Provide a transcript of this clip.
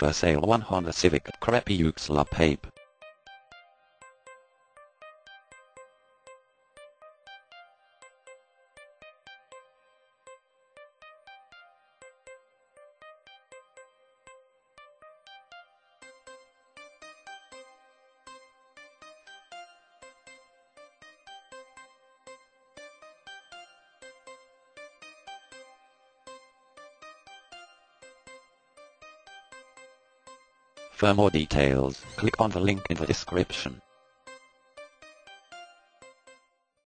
For sale one Honda Civic Crepeux La Pape. For more details, click on the link in the description.